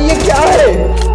ये क्या है?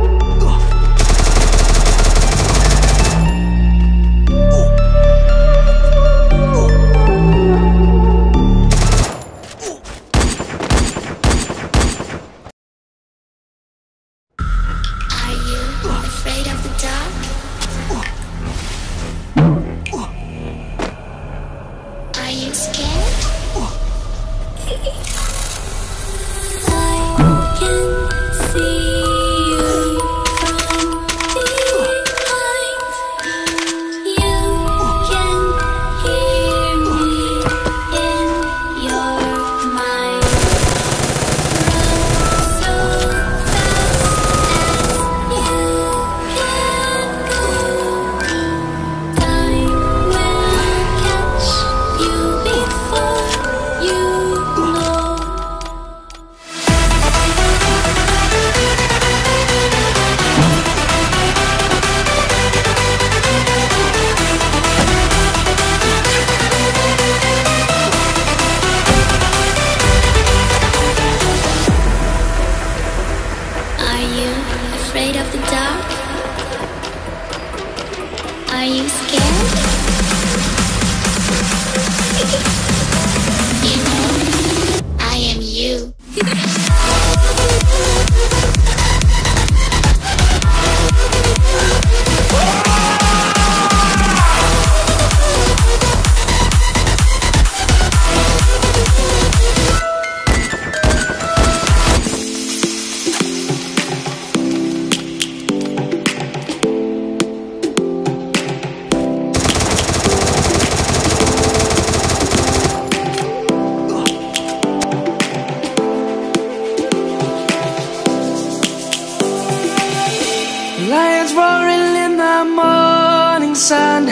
Lions roaring in the morning sun,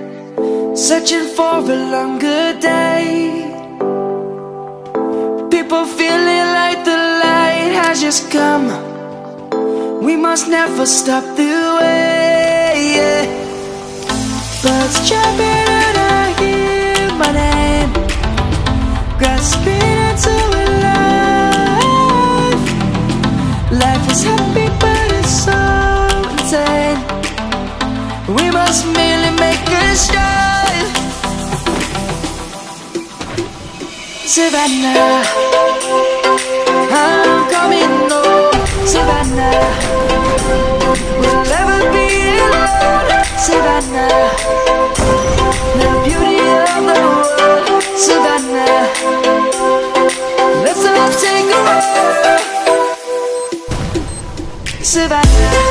searching for a longer day. People feeling like the light has just come. We must never stop the way. Birds chirping and I hear my name, grasping into a life. Life is happy but it's so insane. We must merely make a start. Savannah, I'm coming home. Savannah, we'll never be alone. Savannah, the beauty of the world. Savannah, let's all take a walk. Savannah.